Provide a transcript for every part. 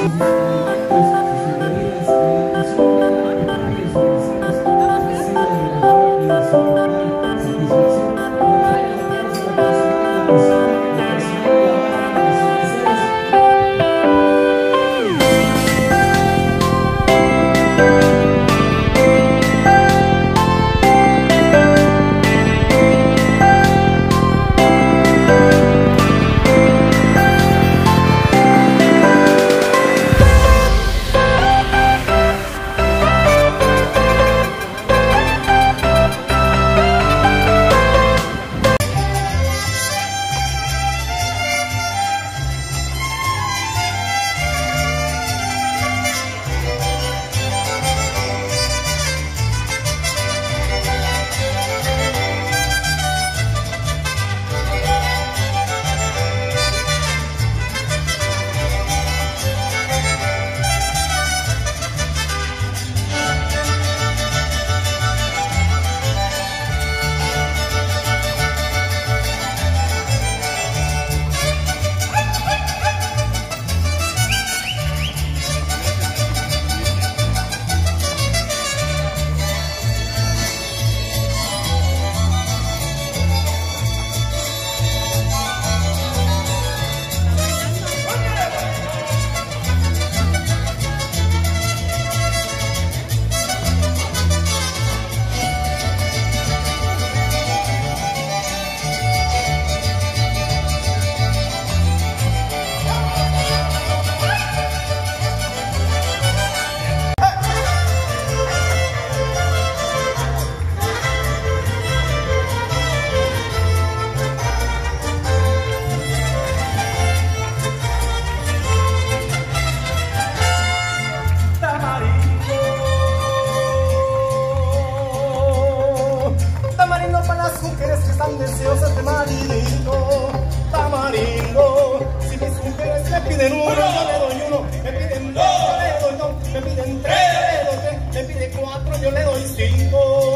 Deseosas de tamarindo, tamarindo. Si mis mujeres me piden uno, yo le doy uno. Me piden dos, yo le doy dos. Me piden tres, yo le doy tres. Me piden cuatro, yo le doy cinco.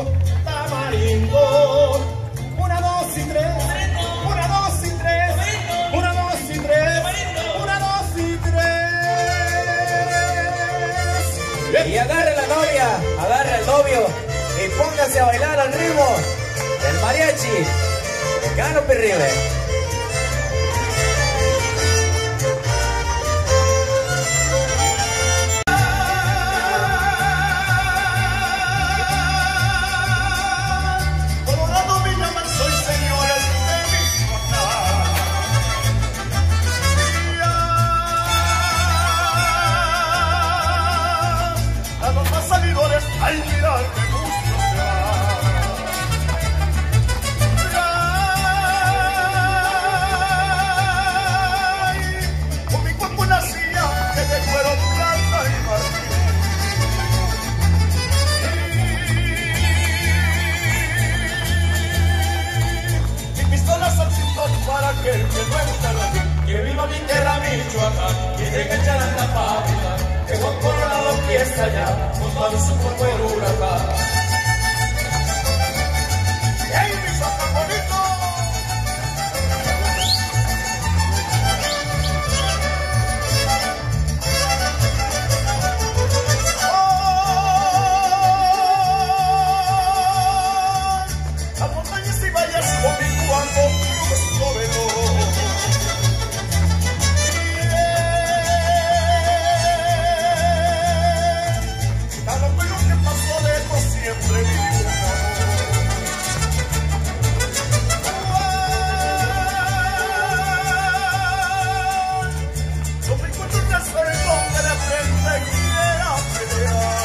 Tamarindo. Una, dos y tres. Una, dos y tres. Una, dos y tres. Una, dos y tres. Y agarre la novia, agarre al novio y póngase a bailar al ritmo del mariachi. Gano Perribe. Colorado me llaman, soy señores de Michoacán. A los más salidores al mirar me gusta ser. Para que no está la vida, que viva mi tierra Michoacán, y de que echarán la fábrica, que Juan Colorado fiesta allá, montando su cuerpo en huracán. ¡Ey, Michoacán bonito! A montañas y valles conmigo ando. Siempre vivo no me encuentro un razón que la frente quiera pelear.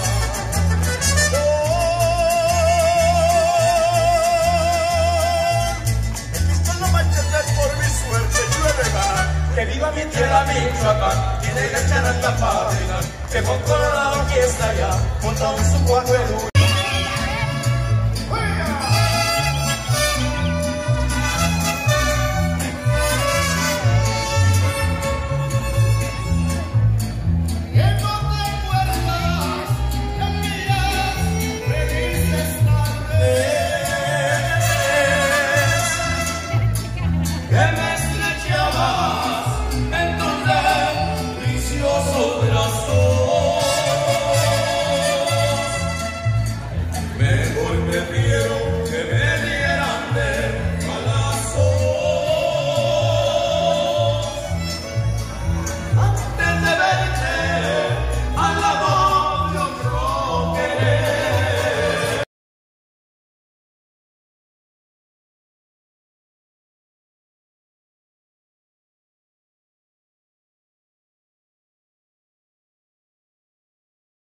El pistón machete por mi suerte llueve ganar. Que viva mi tierra Michoacán, y de gachar la fábrica, que con Colorado aquí está ya, montado en su cuadro de